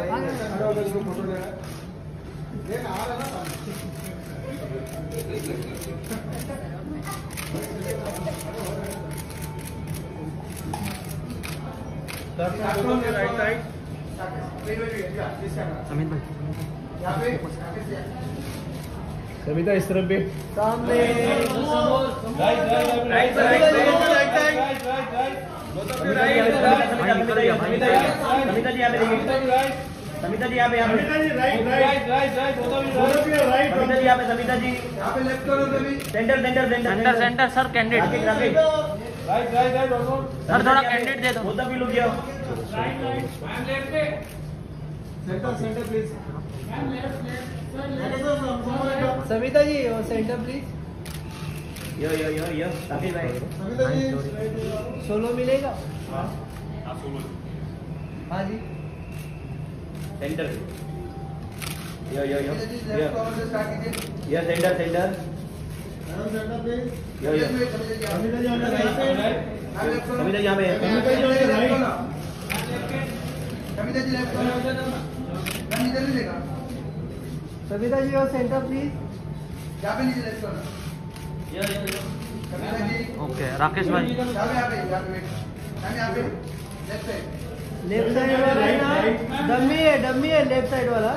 अमित भाई सविता इस तरफ भी सामने समिता जी यहाँ पे Samita ji centre sir candidate sir थोड़ा कैंडिडेट दे दो भी लोग सेंटर प्लीज सविता जी और सेंटर प्लीज यो भाई सविता जी सोलो मिलेगा हाँ जी centre yo centre centre please yo Samita ji यहाँ पे सविता जी और सेंटर प्लीज ओके राकेश भाई लेफ्ट साइड वाला डमी है लेफ्ट साइड वाला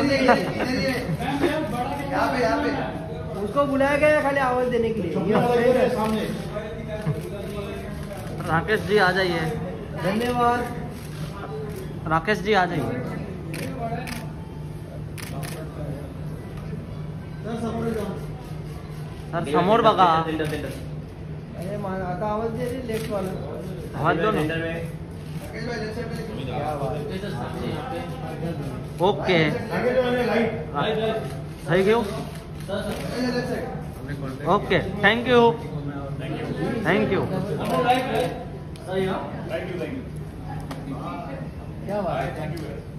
उसको बुलाया गया खाली आवाज देने के लिए सामने राकेश जी आ जाइए धन्यवाद राकेश जी आ जाइए सर समोर बघा अरे आता आवाज दे रही लेफ्ट वाला आवाज दो ना okay thank you okay thank you क्या बात है